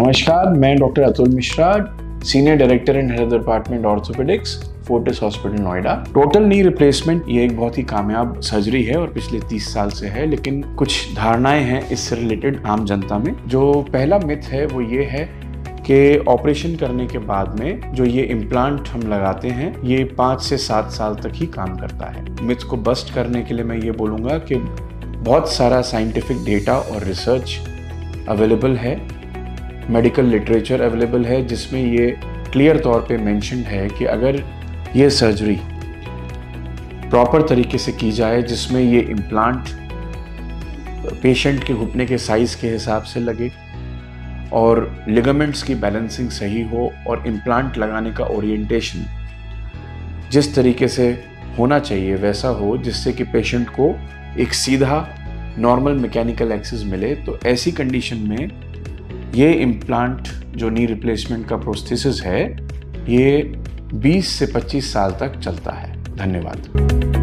नमस्कार, मैं doctor Atul Mishra, senior director and head of department orthopaedics, Fortis hospital Noida. Total knee replacement ये एक बहुत ही कामयाब सर्जरी है और पिछले 30 साल से है, लेकिन कुछ धारणाएं हैं इससे रिलेटेड आम जनता में। जो पहला मिथ है वो ये है कि ऑपरेशन करने के बाद में जो ये इम्प्लांट हम लगाते हैं ये 5 से 7 साल तक ही काम करता है। मिथ को बस्ट करने के लिए मैं ये बोलूँगा कि बहुत सारा साइंटिफिक डेटा और रिसर्च अवेलेबल है, मेडिकल लिटरेचर अवेलेबल है, जिसमें ये क्लियर तौर पे मेंशन्ड है कि अगर ये सर्जरी प्रॉपर तरीके से की जाए, जिसमें ये इम्प्लांट पेशेंट के घुटने के साइज़ के हिसाब से लगे और लिगामेंट्स की बैलेंसिंग सही हो और इम्प्लांट लगाने का ओरिएंटेशन जिस तरीके से होना चाहिए वैसा हो, जिससे कि पेशेंट को एक सीधा नॉर्मल मैकेनिकल एक्सेस मिले, तो ऐसी कंडीशन में ये इम्प्लांट जो नी रिप्लेसमेंट का प्रोस्थेसिस है ये 20 से 25 साल तक चलता है। धन्यवाद।